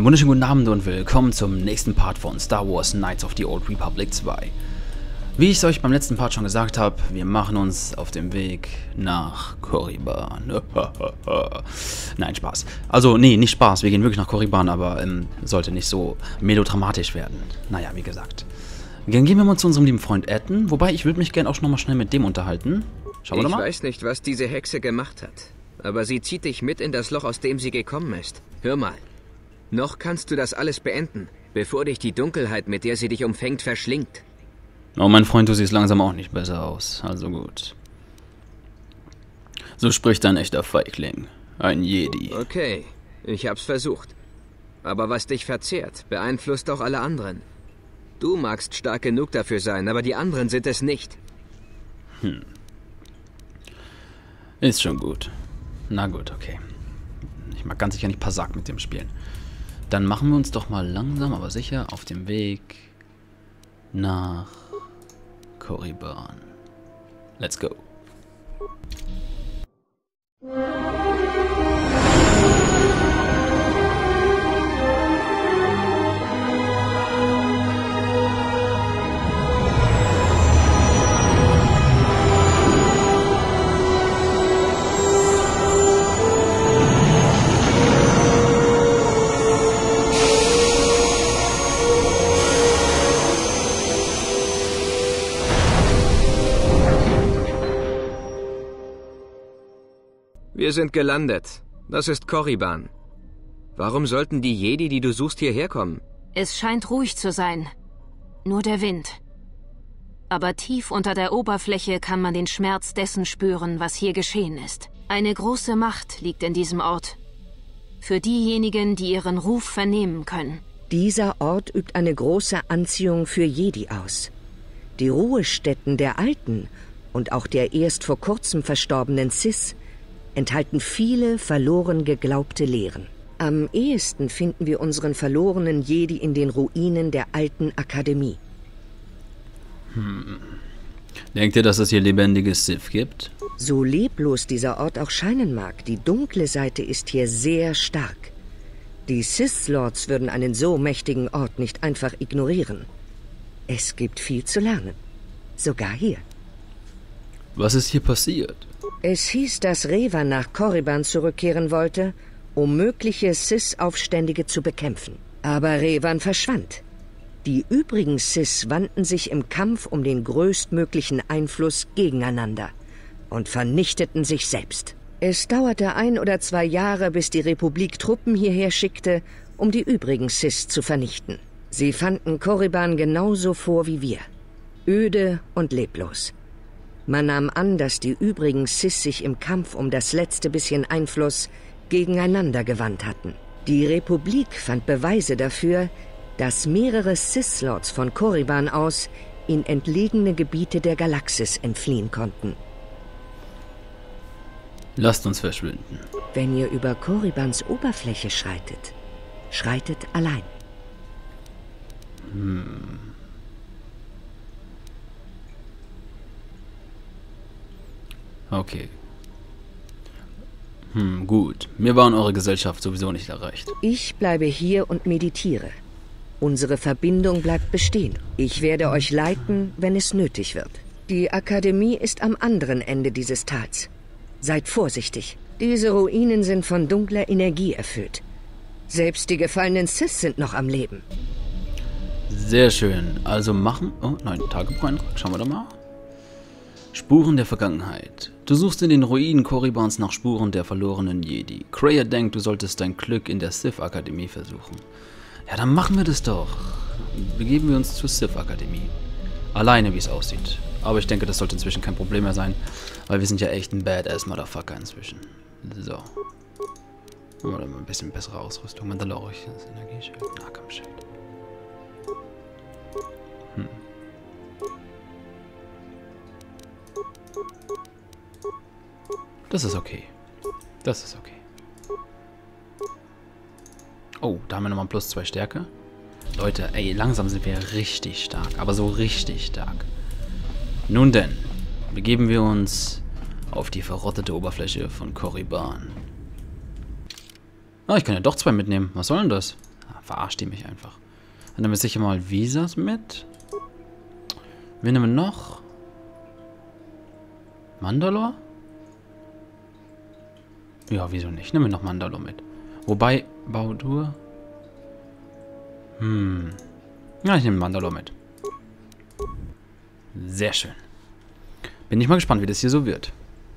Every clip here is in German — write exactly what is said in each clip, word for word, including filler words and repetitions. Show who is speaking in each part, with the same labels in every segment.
Speaker 1: wunderschönen guten Abend und willkommen zum nächsten Part von Star Wars Knights of the Old Republic zwei. Wie ich es euch beim letzten Part schon gesagt habe, wir machen uns auf dem Weg nach Korriban. Nein, Spaß. Also, nee, nicht Spaß, wir gehen wirklich nach Korriban, aber ähm, sollte nicht so melodramatisch werden. Naja, wie gesagt. Dann gehen wir mal zu unserem lieben Freund Etten, wobei ich würde mich gerne auch schon nochmal schnell mit dem unterhalten. Schauen wir doch mal.
Speaker 2: Ich weiß nicht, was diese Hexe gemacht hat, aber sie zieht dich mit in das Loch, aus dem sie gekommen ist. Hör mal. Noch kannst du das alles beenden, bevor dich die Dunkelheit, mit der sie dich umfängt, verschlingt.
Speaker 1: Oh, mein Freund, du siehst langsam auch nicht besser aus. Also gut. So spricht ein echter Feigling. Ein Jedi.
Speaker 2: Okay, ich hab's versucht. Aber was dich verzehrt, beeinflusst auch alle anderen. Du magst stark genug dafür sein, aber die anderen sind es nicht.
Speaker 1: Hm. Ist schon gut. Na gut, okay. Ich mag ganz sicher nicht Pasak mit dem spielen. Dann machen wir uns doch mal langsam, aber sicher auf dem Weg nach Korriban. Let's go.
Speaker 2: Wir sind gelandet. Das ist Korriban. Warum sollten die Jedi, die du suchst, hierher kommen?
Speaker 3: Es scheint ruhig zu sein. Nur der Wind. Aber tief unter der Oberfläche kann man den Schmerz dessen spüren, was hier geschehen ist. Eine große Macht liegt in diesem Ort. Für diejenigen, die ihren Ruf vernehmen können.
Speaker 4: Dieser Ort übt eine große Anziehung für Jedi aus. Die Ruhestätten der Alten und auch der erst vor kurzem verstorbenen Sith enthalten viele verloren geglaubte Lehren. Am ehesten finden wir unseren verlorenen Jedi in den Ruinen der alten Akademie.
Speaker 1: Hm. Denkt ihr, dass es hier lebendige Sith gibt?
Speaker 4: So leblos dieser Ort auch scheinen mag, die dunkle Seite ist hier sehr stark. Die Sith-Lords würden einen so mächtigen Ort nicht einfach ignorieren. Es gibt viel zu lernen. Sogar hier.
Speaker 1: Was ist hier passiert?
Speaker 4: Es hieß, dass Revan nach Korriban zurückkehren wollte, um mögliche Sith-Aufständige zu bekämpfen. Aber Revan verschwand. Die übrigen Sith wandten sich im Kampf um den größtmöglichen Einfluss gegeneinander und vernichteten sich selbst. Es dauerte ein oder zwei Jahre, bis die Republik Truppen hierher schickte, um die übrigen Sith zu vernichten. Sie fanden Korriban genauso vor wie wir. Öde und leblos. Man nahm an, dass die übrigen Sith sich im Kampf um das letzte bisschen Einfluss gegeneinander gewandt hatten. Die Republik fand Beweise dafür, dass mehrere Sith-Lords von Korriban aus in entlegene Gebiete der Galaxis entfliehen konnten.
Speaker 1: Lasst uns verschwinden.
Speaker 4: Wenn ihr über Korribans Oberfläche schreitet, schreitet allein.
Speaker 1: Hm. Okay. Hm, gut. Mir war in eurer Gesellschaft sowieso nicht erreicht.
Speaker 4: Ich bleibe hier und meditiere. Unsere Verbindung bleibt bestehen. Ich werde euch leiten, wenn es nötig wird. Die Akademie ist am anderen Ende dieses Tals. Seid vorsichtig. Diese Ruinen sind von dunkler Energie erfüllt. Selbst die gefallenen Sith sind noch am Leben.
Speaker 1: Sehr schön. Also machen... Oh, nein, Tagebuch-Eintrag. Schauen wir doch mal. Spuren der Vergangenheit. Du suchst in den Ruinen Korribans nach Spuren der verlorenen Jedi. Kreia denkt, du solltest dein Glück in der Sith-Akademie versuchen. Ja, dann machen wir das doch. Begeben wir uns zur Sith-Akademie. Alleine, wie es aussieht. Aber ich denke, das sollte inzwischen kein Problem mehr sein, weil wir sind ja echt ein Badass-Motherfucker inzwischen. So. Oder mal ein bisschen bessere Ausrüstung. Mandalorisches Energieschild. Nahkampfschild. Hm. Das ist okay. Das ist okay. Oh, da haben wir nochmal plus zwei Stärke. Leute, ey, langsam sind wir richtig stark. Aber so richtig stark. Nun denn, begeben wir uns auf die verrottete Oberfläche von Korriban. Ah, ich kann ja doch zwei mitnehmen. Was soll denn das? Ah, verarscht die mich einfach. Dann nehmen wir sicher mal Visas mit. Wen nehmen wir noch? Mandalore? Ja, wieso nicht? Nehmen wir noch Mandalore mit. Wobei, Baudur... Hm. Ja, ich nehme Mandalore mit. Sehr schön. Bin ich mal gespannt, wie das hier so wird.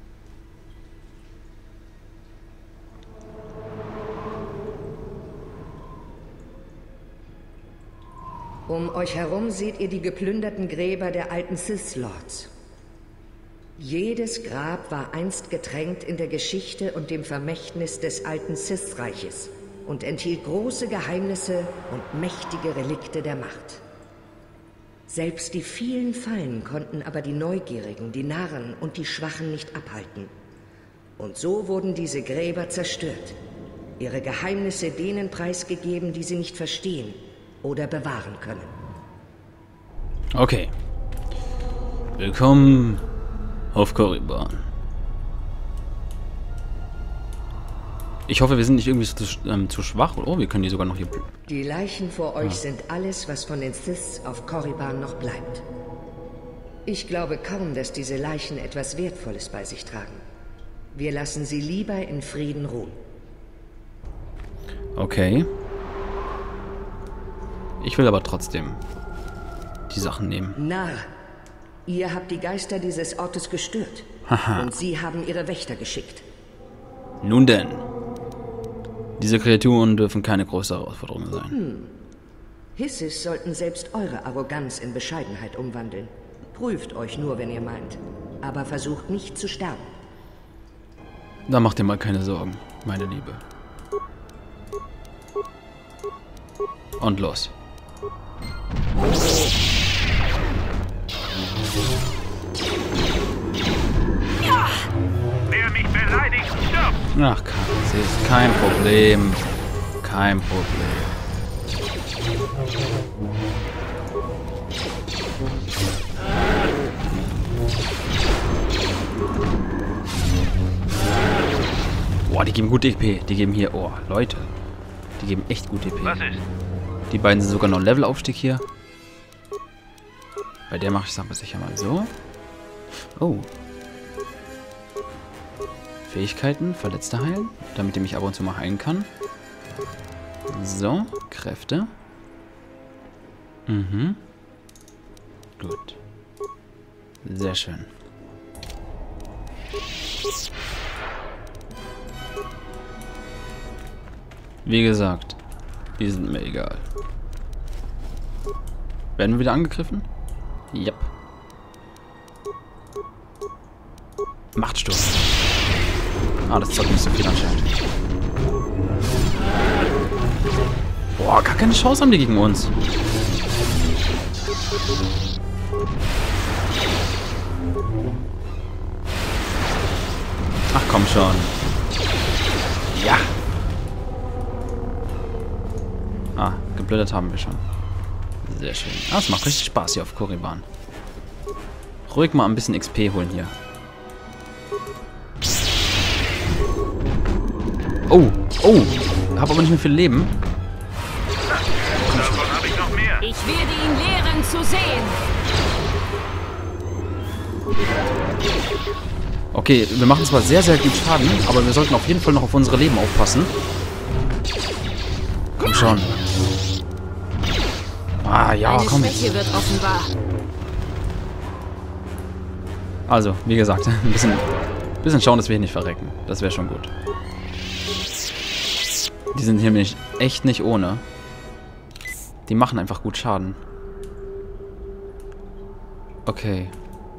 Speaker 4: Um euch herum seht ihr die geplünderten Gräber der alten Sith-Lords. Jedes Grab war einst getränkt in der Geschichte und dem Vermächtnis des alten Sith-Reiches und enthielt große Geheimnisse und mächtige Relikte der Macht. Selbst die vielen Fallen konnten aber die Neugierigen, die Narren und die Schwachen nicht abhalten. Und so wurden diese Gräber zerstört, ihre Geheimnisse denen preisgegeben, die sie nicht verstehen oder bewahren können.
Speaker 1: Okay. Willkommen auf Korriban. Ich hoffe, wir sind nicht irgendwie zu, ähm, zu schwach. Oh, wir können die sogar noch hier...
Speaker 4: Die Leichen vor euch sind alles, was von den Siths auf Korriban noch bleibt. Ich glaube kaum, dass diese Leichen etwas Wertvolles bei sich tragen. Wir lassen sie lieber in Frieden ruhen.
Speaker 1: Okay. Ich will aber trotzdem die Sachen nehmen.
Speaker 4: Narr, ihr habt die Geister dieses Ortes gestört.
Speaker 1: Haha.
Speaker 4: Und sie haben ihre Wächter geschickt.
Speaker 1: Nun denn. Diese Kreaturen dürfen keine große Herausforderung sein.
Speaker 4: Hm. Hissis sollten selbst eure Arroganz in Bescheidenheit umwandeln. Prüft euch nur, wenn ihr meint. Aber versucht nicht zu sterben.
Speaker 1: Da macht ihr mal keine Sorgen, meine Liebe. Und los.
Speaker 5: Wer mich beleidigt, stirbt!
Speaker 1: Ach, das ist kein Problem. Kein Problem. Boah, die geben gut E P. Die geben hier... Oh, Leute. Die geben echt gut E P.
Speaker 5: Was ist?
Speaker 1: Die beiden sind sogar noch Levelaufstieg hier. Bei der mache ich es aber sicher mal so. Oh. Fähigkeiten, Verletzte heilen, damit ich mich ab und zu mal heilen kann. So, Kräfte. Mhm. Gut. Sehr schön. Wie gesagt, die sind mir egal. Werden wir wieder angegriffen? Yep. Machtsturm. Ah, das zahlt nicht so viel anscheinend. Boah, gar keine Chance haben die gegen uns. Ach komm schon. Ja. Ah, geblödert haben wir schon. Sehr schön. Ah, es macht richtig Spaß hier auf Korriban. Ruhig mal ein bisschen X P holen hier. Oh, oh. Hab aber nicht mehr viel Leben.
Speaker 5: Davon habe ich noch mehr.
Speaker 3: Ich werde ihn lehren zu sehen.
Speaker 1: Okay, wir machen zwar sehr, sehr gut Schaden, aber wir sollten auf jeden Fall noch auf unsere Leben aufpassen. Komm schon. Ah, ja,
Speaker 3: Eine
Speaker 1: komm.
Speaker 3: Schwäche wird offenbar.
Speaker 1: Also, wie gesagt, ein bisschen, bisschen schauen, dass wir hier nicht verrecken. Das wäre schon gut. Die sind hier nicht, echt nicht ohne. Die machen einfach gut Schaden. Okay.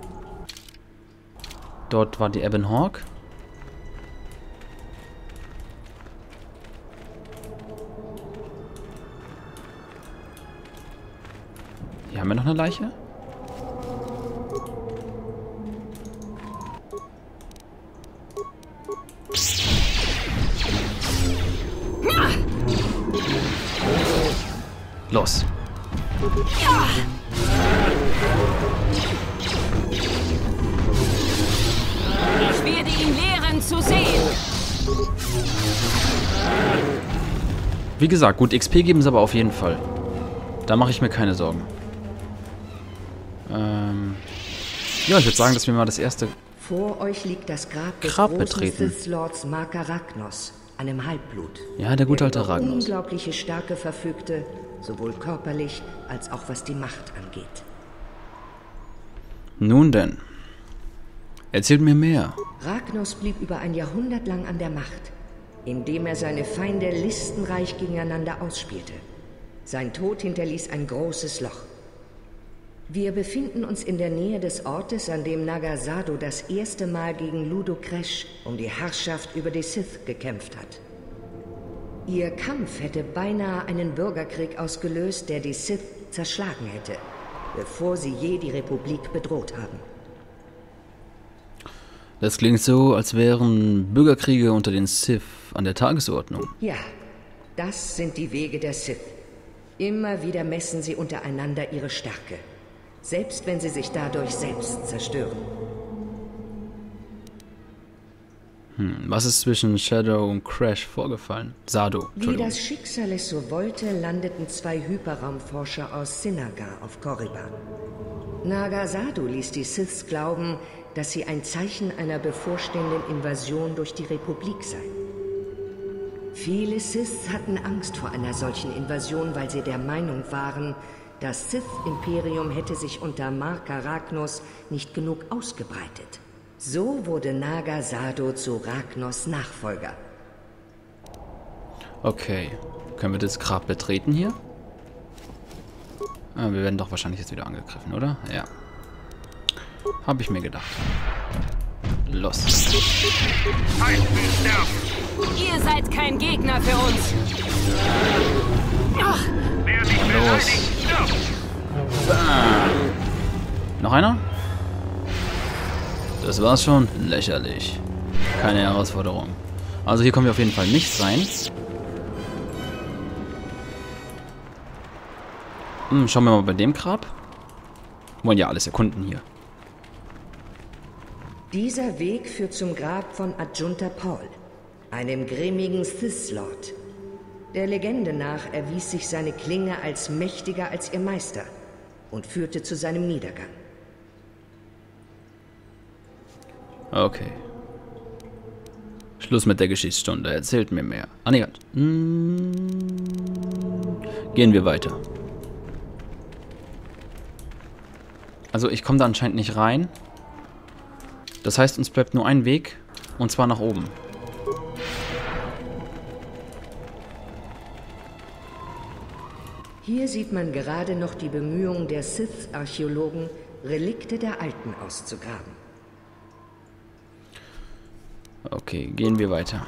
Speaker 1: Dort war die Ebon Hawk. Hier haben wir noch eine Leiche. Los.
Speaker 3: Ich werde ihn lehren zu sehen.
Speaker 1: Wie gesagt, gut, X P geben sie aber auf jeden Fall. Da mache ich mir keine Sorgen. Ähm ja, ich würde sagen, dass wir mal das erste
Speaker 4: Vor euch liegt das Grab des
Speaker 1: Grab
Speaker 4: großen
Speaker 1: betreten.
Speaker 4: Sith Lords Marka Ragnos, einem Halbblut.
Speaker 1: Ja, der gute alte
Speaker 4: der über
Speaker 1: Ragnos.
Speaker 4: unglaubliche Stärke verfügte, sowohl körperlich als auch was die Macht angeht.
Speaker 1: Nun denn. Erzählt mir mehr.
Speaker 4: Ragnos blieb über ein Jahrhundert lang an der Macht, indem er seine Feinde listenreich gegeneinander ausspielte. Sein Tod hinterließ ein großes Loch. Wir befinden uns in der Nähe des Ortes, an dem Naga Sado das erste Mal gegen Ludo Kresh um die Herrschaft über die Sith gekämpft hat. Ihr Kampf hätte beinahe einen Bürgerkrieg ausgelöst, der die Sith zerschlagen hätte, bevor sie je die Republik bedroht haben.
Speaker 1: Das klingt so, als wären Bürgerkriege unter den Sith an der Tagesordnung.
Speaker 4: Ja, das sind die Wege der Sith. Immer wieder messen sie untereinander ihre Stärke, selbst wenn sie sich dadurch selbst zerstören.
Speaker 1: Hm, was ist zwischen Shadow und Crash vorgefallen? Sado,
Speaker 4: Wie
Speaker 1: Entschuldigung.
Speaker 4: das Schicksal es so wollte, landeten zwei Hyperraumforscher aus Sinagar auf Korriban. Naga Sado ließ die Siths glauben, dass sie ein Zeichen einer bevorstehenden Invasion durch die Republik seien. Viele Siths hatten Angst vor einer solchen Invasion, weil sie der Meinung waren, das Sith-Imperium hätte sich unter Marka Ragnos nicht genug ausgebreitet. So wurde Naga Sado zu Ragnos Nachfolger.
Speaker 1: Okay. Können wir das Grab betreten hier? Ah, wir werden doch wahrscheinlich jetzt wieder angegriffen, oder? Ja. Habe ich mir gedacht. Los.
Speaker 5: Eins will sterben.
Speaker 3: Ihr seid kein Gegner für uns. Ach,
Speaker 5: Wer mich beleidigt, stirbt.
Speaker 1: Noch einer? Das war's schon. Lächerlich. Keine Herausforderung. Also hier kommen wir auf jeden Fall nicht rein. Hm, schauen wir mal bei dem Grab. Wir wollen ja alles erkunden hier.
Speaker 4: Dieser Weg führt zum Grab von Adjunta Paul, einem grimmigen Sith-Lord. Der Legende nach erwies sich seine Klinge als mächtiger als ihr Meister und führte zu seinem Niedergang.
Speaker 1: Okay. Schluss mit der Geschichtsstunde. Erzählt mir mehr. Ah, nee. Hm. Gehen wir weiter. Also ich komme da anscheinend nicht rein. Das heißt, uns bleibt nur ein Weg. Und zwar nach oben.
Speaker 4: Hier sieht man gerade noch die Bemühungen der Sith-Archäologen, Relikte der Alten auszugraben.
Speaker 1: Okay, gehen wir weiter.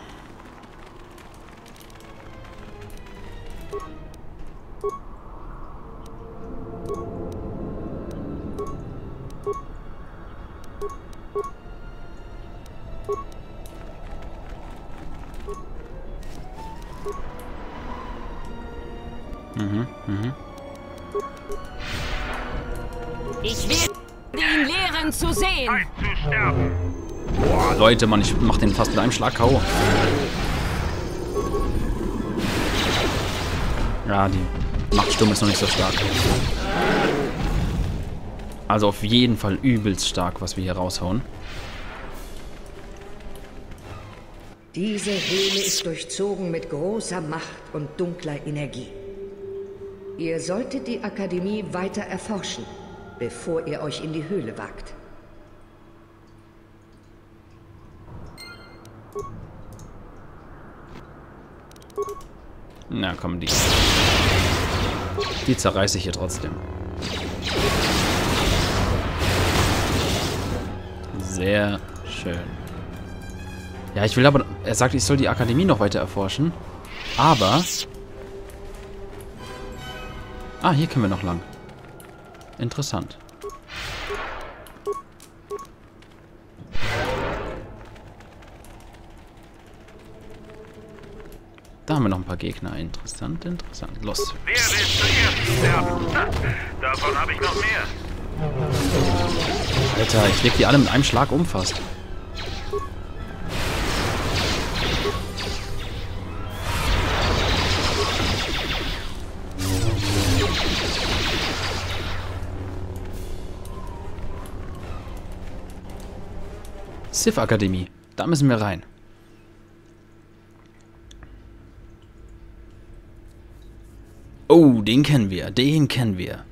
Speaker 1: Mhm, mhm.
Speaker 3: ich werde ihn lehren zu sehen.
Speaker 5: Zeit zu sterben.
Speaker 1: Boah, Leute, Mann, ich mach den fast mit einem Schlag K O. Ja, die Machtsturm ist noch nicht so stark. Also auf jeden Fall übelst stark, was wir hier raushauen.
Speaker 4: Diese Höhle ist durchzogen mit großer Macht und dunkler Energie. Ihr solltet die Akademie weiter erforschen, bevor ihr euch in die Höhle wagt.
Speaker 1: Na komm, die. Die zerreiße ich hier trotzdem. Sehr schön. Ja, ich will aber... Er sagt, ich soll die Akademie noch weiter erforschen. Aber... Ah, hier können wir noch lang. Interessant. Da haben wir noch ein paar Gegner. Interessant, interessant. Los.
Speaker 5: Wer will zuerst sterben? Davon habe ich noch mehr.
Speaker 1: Alter, ich leg die alle mit einem Schlag um fast. Sith-Akademie. Da müssen wir rein. Oh, den kennen wir. Den kennen wir.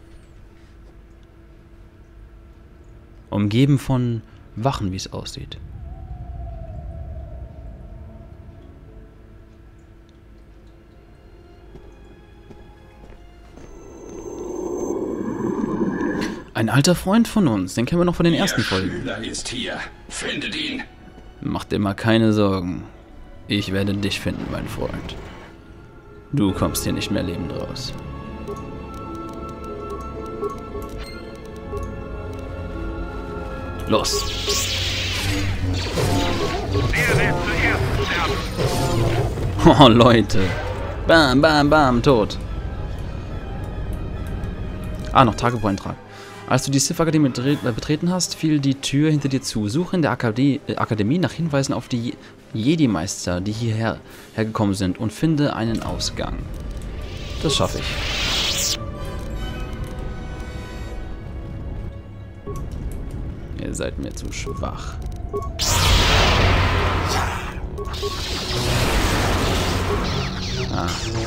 Speaker 1: Umgeben von Wachen, wie es aussieht. Ein alter Freund von uns, den kennen wir noch von den ersten Folgen.
Speaker 6: Der Schüler ist hier. Findet ihn.
Speaker 1: Mach dir mal keine Sorgen. Ich werde dich finden, mein Freund. Du kommst hier nicht mehr lebend raus. Los.
Speaker 5: Wer wird zuerst sterben?
Speaker 1: Oh, Leute. Bam, bam, bam, tot. Ah, noch Tagebucheintrag. Als du die Sith-Akademie betreten hast, fiel die Tür hinter dir zu. Suche in der Akademie, äh, Akademie nach Hinweisen auf die Jedi-Meister, die hierher hergekommen sind, und finde einen Ausgang. Das schaffe ich. Ihr seid mir zu schwach. Ah.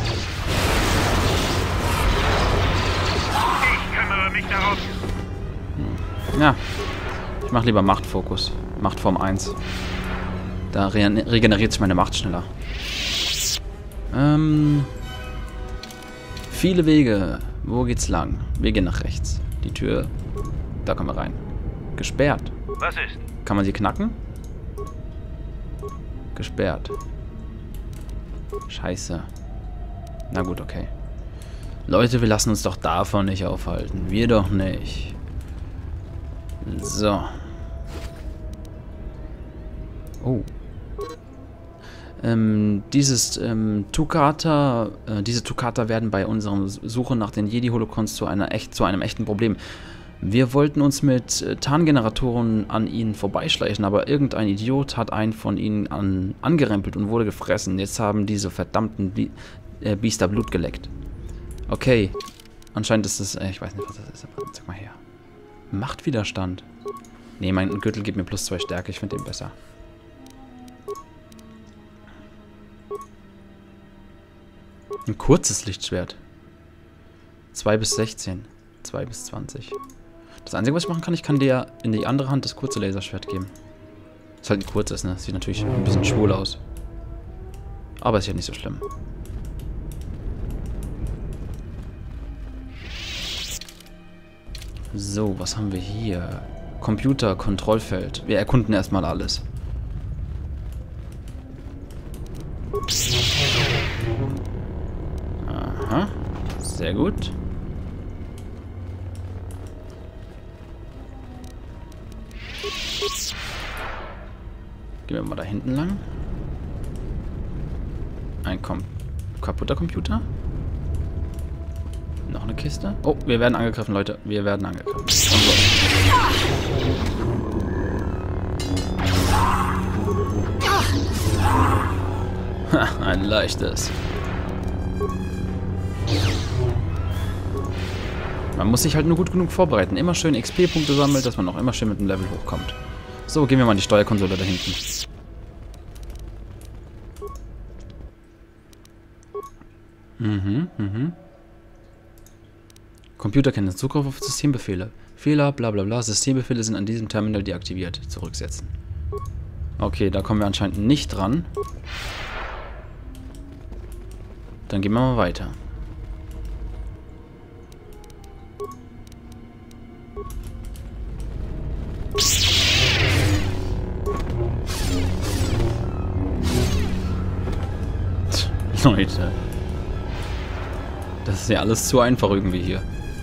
Speaker 5: Ich kümmere mich darum.
Speaker 1: Ja, ich mache lieber Machtfokus. Machtform eins. Da re regeneriert sich meine Macht schneller. Ähm, viele Wege. Wo geht's lang? Wir gehen nach rechts. Die Tür, da kommen wir rein. Gesperrt.
Speaker 5: Was ist?
Speaker 1: Kann man sie knacken? Gesperrt. Scheiße. Na gut, okay. Leute, wir lassen uns doch davon nicht aufhalten. Wir doch nicht. So. Oh. Ähm, dieses ähm, Tukata, äh, diese Tukata werden bei unserer Suche nach den Jedi-Holocrons zu einer echt, zu einem echten Problem. Wir wollten uns mit äh, Tarngeneratoren an ihnen vorbeischleichen, aber irgendein Idiot hat einen von ihnen an, angerempelt und wurde gefressen. Jetzt haben diese verdammten Bi äh, Biester Blut geleckt. Okay. Anscheinend ist es, äh, ich weiß nicht, was das ist, aber sag mal her. Machtwiderstand. Nee, mein Gürtel gibt mir plus zwei Stärke. Ich finde den besser. Ein kurzes Lichtschwert. zwei bis sechzehn. zwei bis zwanzig. Das Einzige, was ich machen kann, ich kann dir in die andere Hand das kurze Laserschwert geben. Das halt ein kurzes, ne? Sieht natürlich ein bisschen schwul aus. Aber ist ja nicht so schlimm. So, was haben wir hier? Computer, Kontrollfeld. Wir erkunden erstmal alles. Aha. Sehr gut. Gehen wir mal da hinten lang. Ein kom kaputter Computer. Noch eine Kiste. Oh, wir werden angegriffen, Leute. Wir werden angegriffen. Ha, ein leichtes. Man muss sich halt nur gut genug vorbereiten. Immer schön X P-Punkte sammeln, dass man auch immer schön mit dem Level hochkommt. So, gehen wir mal in die Steuerkonsole da hinten. Mhm, mhm. Computerkenntnis, Zugriff auf Systembefehle. Fehler, bla bla bla. Systembefehle sind an diesem Terminal deaktiviert. Zurücksetzen. Okay, da kommen wir anscheinend nicht dran. Dann gehen wir mal weiter. Leute. Das ist ja alles zu einfach irgendwie hier.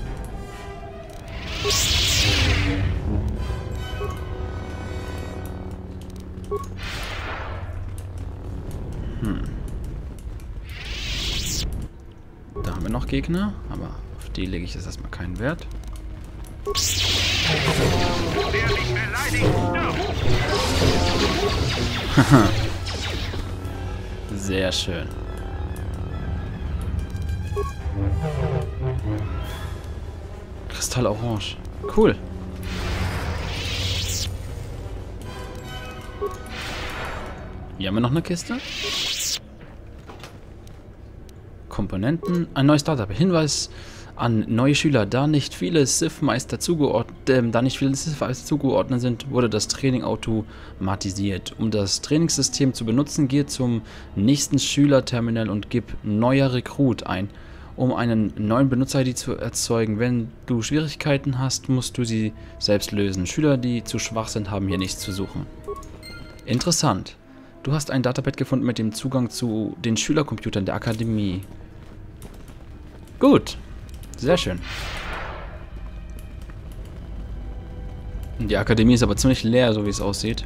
Speaker 1: Hm. Da haben wir noch Gegner, aber auf die lege ich jetzt erstmal keinen Wert.
Speaker 5: Wer mich beleidigt, stirbt.
Speaker 1: Haha. Sehr schön. Kristall Orange. Cool. Hier haben wir noch eine Kiste. Komponenten. Ein neues Startup. Hinweis an neue Schüler. Da nicht viele Sith-Meister zugeordnet, äh, da nicht viele Sith-Meister zugeordnet sind, wurde das Training automatisiert. Um das Trainingssystem zu benutzen, gehe zum nächsten Schülerterminal und gib neuer Rekrut ein, um einen neuen Benutzer-I D zu erzeugen. Wenn du Schwierigkeiten hast, musst du sie selbst lösen. Schüler, die zu schwach sind, haben hier nichts zu suchen. Interessant. Du hast ein Datapad gefunden mit dem Zugang zu den Schülercomputern der Akademie. Gut. Sehr schön. Die Akademie ist aber ziemlich leer, so wie es aussieht.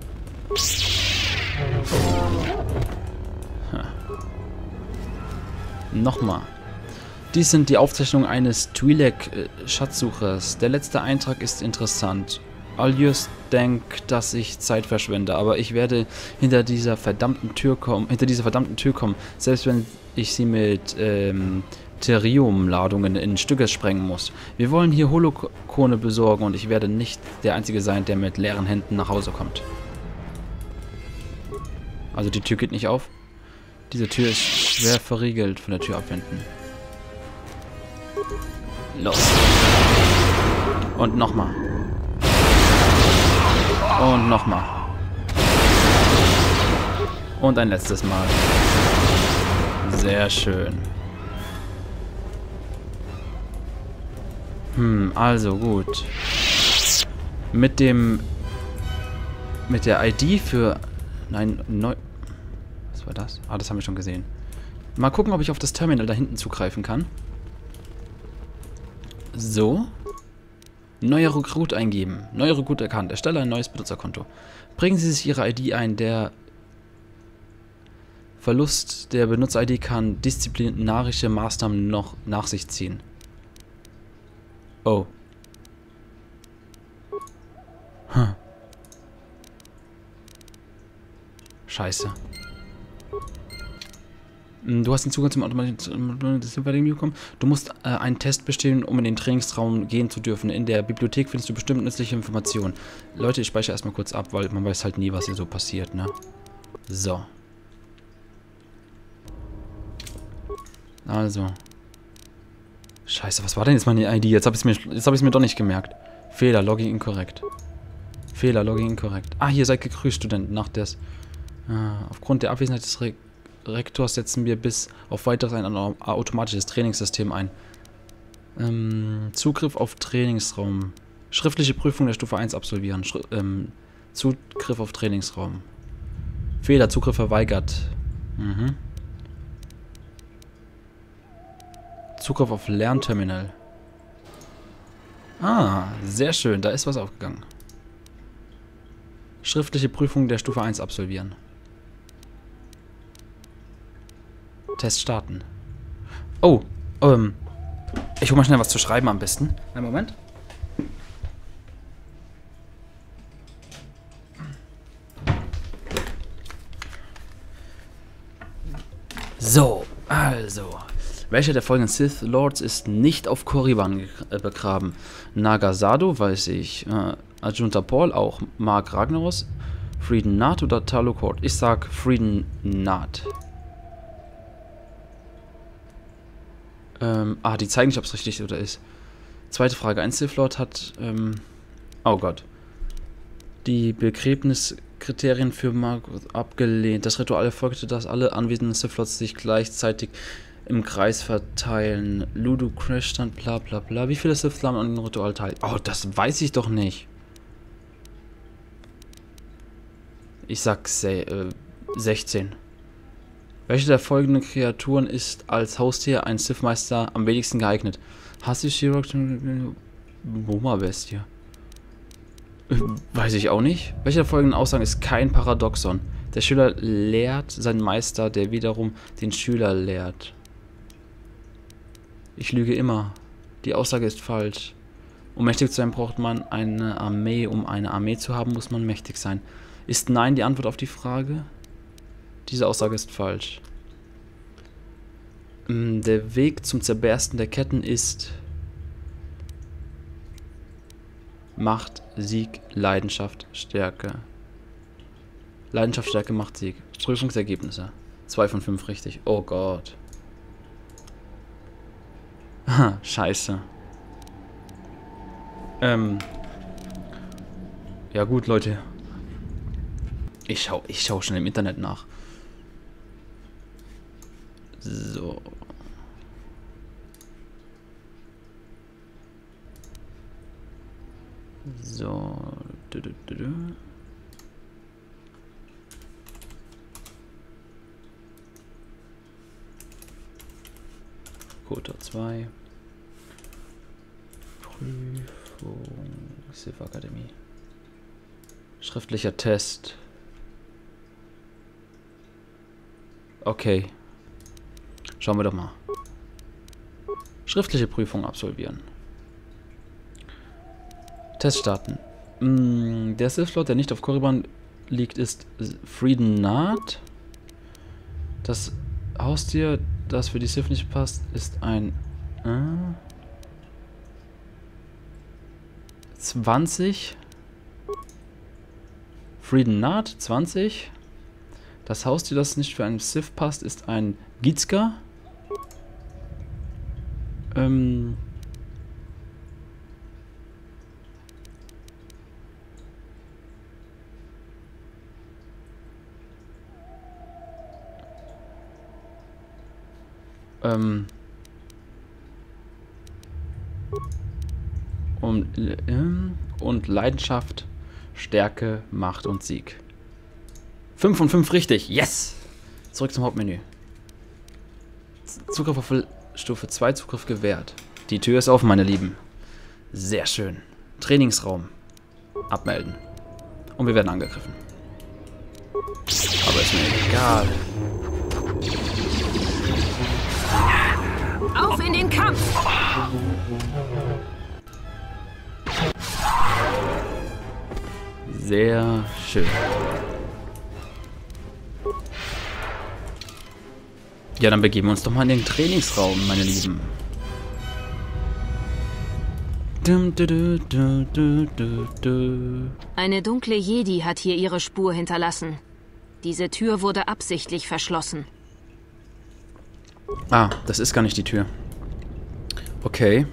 Speaker 1: Nochmal. Dies sind die Aufzeichnungen eines Twi'lek-Schatzsuchers. Der letzte Eintrag ist interessant. Alyos denkt, dass ich Zeit verschwende, aber ich werde hinter dieser verdammten Tür kommen, hinter dieser verdammten Tür kommen, selbst wenn ich sie mit ähm, Therium-Ladungen in Stücke sprengen muss. Wir wollen hier Holokone besorgen und ich werde nicht der Einzige sein, der mit leeren Händen nach Hause kommt. Also die Tür geht nicht auf. Diese Tür ist schwer verriegelt. Von der Tür abwenden. Los. Und nochmal. Und nochmal. Und ein letztes Mal. Sehr schön. Hm, also gut. Mit dem... Mit der I D für... Nein, neu... Was war das? Ah, das haben wir schon gesehen. Mal gucken, ob ich auf das Terminal da hinten zugreifen kann. So. Neuer Rekrut eingeben. Neuer Rekrut erkannt. Erstelle ein neues Benutzerkonto. Bringen Sie sich Ihre I D ein. Der Verlust der Benutzer-I D kann disziplinarische Maßnahmen noch nach sich ziehen. Oh. Hm. Scheiße. Du hast den Zugang zum automatischen System bekommen. Du musst äh, einen Test bestehen, um in den Trainingsraum gehen zu dürfen. In der Bibliothek findest du bestimmt nützliche Informationen. Leute, ich speichere erstmal kurz ab, weil man weiß halt nie, was hier so passiert, ne? So. Also. Scheiße, was war denn jetzt meine I D? Jetzt habe ich es mir, jetzt hab ich's mir doch nicht gemerkt. Fehler, Logging inkorrekt. Fehler, Logging inkorrekt. Ah, hier seid gegrüßt, Studenten. Nach des, äh, aufgrund der Abwesenheit des Re Rektors setzen wir bis auf weiteres ein automatisches Trainingssystem ein. Ähm, Zugriff auf Trainingsraum. Schriftliche Prüfung der Stufe eins absolvieren. Schri ähm, Zugriff auf Trainingsraum. Fehler, Zugriff verweigert. Mhm. Zugriff auf Lernterminal. Ah, sehr schön. Da ist was aufgegangen. Schriftliche Prüfung der Stufe eins absolvieren. Test starten. Oh, ähm. Ich hole mal schnell was zu schreiben am besten. Einen Moment. So, also. Welcher der folgenden Sith Lords ist nicht auf Korriban begraben? Nagasado, weiß ich. Äh, Ajunta Paul auch. Mark Ragnaros. Frieden Naht oder Talukord? Ich sag Frieden Naht. Ähm, ah, die zeigen nicht, ob es richtig oder ist. Zweite Frage. Ein Sith Lord hat, ähm, oh Gott. Die Begräbniskriterien für Margot abgelehnt. Das Ritual erfolgte, dass alle anwesenden Sith Lords sich gleichzeitig im Kreis verteilen. Ludo Crash stand bla bla bla. Wie viele Sith haben an dem Ritual teil? Oh, das weiß ich doch nicht. Ich sag äh, sechzehn. Welche der folgenden Kreaturen ist als Haustier ein Sith-Meister am wenigsten geeignet? Hassi, Shirok, Boma-Bestie. Weiß ich auch nicht. Welche der folgenden Aussagen ist kein Paradoxon? Der Schüler lehrt seinen Meister, der wiederum den Schüler lehrt. Ich lüge immer. Die Aussage ist falsch. Um mächtig zu sein, braucht man eine Armee. Um eine Armee zu haben, muss man mächtig sein. Ist Nein die Antwort auf die Frage? Diese Aussage ist falsch. Der Weg zum Zerbersten der Ketten ist Macht, Sieg, Leidenschaft, Stärke. Leidenschaft, Stärke, Macht, Sieg. Prüfungsergebnisse. zwei von fünf richtig. Oh Gott. Scheiße. Ähm. Ja gut, Leute. Ich schau, ich schau schon im Internet nach. So. So. Du, du, du, du. Kotor zwei. Prüfung. Sith Akademie. Schriftlicher Test. Okay. Schauen wir doch mal. Schriftliche Prüfung absolvieren. Test starten. Mm, der Sith-Lord, der nicht auf Korriban liegt, ist Freeden Naht. Das Haustier, das für die Sith nicht passt, ist ein äh, zwanzig. Freeden Naht, zwanzig. Das Haustier, das nicht für einen Sith passt, ist ein Gizka. Ähm... Ähm... Und, äh, und Leidenschaft, Stärke, Macht und Sieg. fünf von fünf richtig. Yes! Zurück zum Hauptmenü. Zugriff auf Stufe zwei, Zugriff gewährt. Die Tür ist offen, meine Lieben. Sehr schön. Trainingsraum. Abmelden. Und wir werden angegriffen. Aber ist mir egal.
Speaker 3: Auf in den Kampf!
Speaker 1: Sehr schön. Ja, dann begeben wir uns doch mal in den Trainingsraum, meine Lieben.
Speaker 3: Eine dunkle Jedi hat hier ihre Spur hinterlassen. Diese Tür wurde absichtlich verschlossen.
Speaker 1: Ah, das ist gar nicht die Tür. Okay.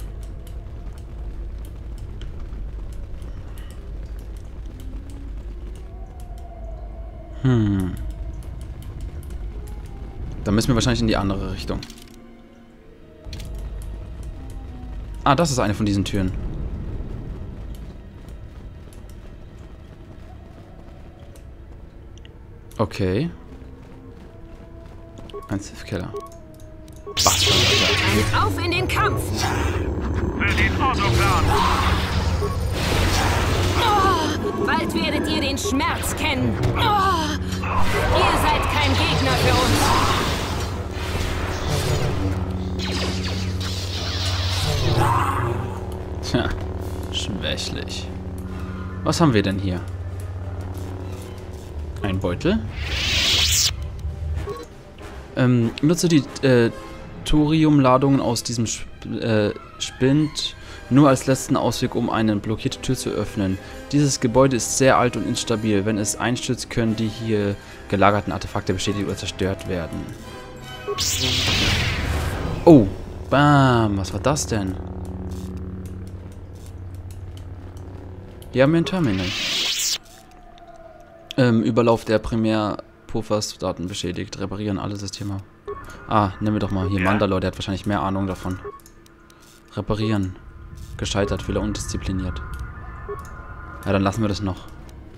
Speaker 1: Hm. Dann müssen wir wahrscheinlich in die andere Richtung. Ah, das ist eine von diesen Türen. Okay. Ein Sith-Killer.
Speaker 3: Auf in den Kampf!
Speaker 5: Für den Autoplan!
Speaker 3: Oh, bald werdet ihr den Schmerz kennen. Oh, ihr seid kein Gegner für uns.
Speaker 1: Tja, schwächlich. Was haben wir denn hier? Ein Beutel. Ähm, nutze die äh, Thoriumladungen aus diesem Sp äh, Spind nur als letzten Ausweg, um eine blockierte Tür zu öffnen. Dieses Gebäude ist sehr alt und instabil. Wenn es einstürzt, können die hier gelagerten Artefakte beschädigt oder zerstört werden. Oh, bam, was war das denn? Hier haben wir ein Terminal. Ähm, Überlauf der Primärpuffers, Daten beschädigt, reparieren alle Systeme. Ah, nehmen wir doch mal hier Mandalore, der hat wahrscheinlich mehr Ahnung davon. Reparieren. Gescheitert, Fehler undiszipliniert. Ja, dann lassen wir das noch.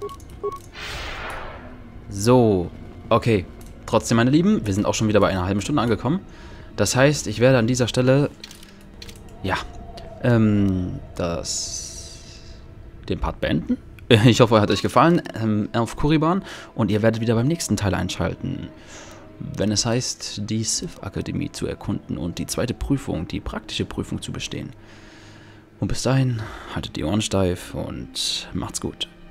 Speaker 1: So, okay. Trotzdem, meine Lieben, wir sind auch schon wieder bei einer halben Stunde angekommen. Das heißt, ich werde an dieser Stelle, ja, ähm, das, den Part beenden. Ich hoffe, er hat euch gefallen ähm, auf Korriban und ihr werdet wieder beim nächsten Teil einschalten, wenn es heißt, die Sith Akademie zu erkunden und die zweite Prüfung, die praktische Prüfung zu bestehen. Und bis dahin, haltet die Ohren steif und macht's gut.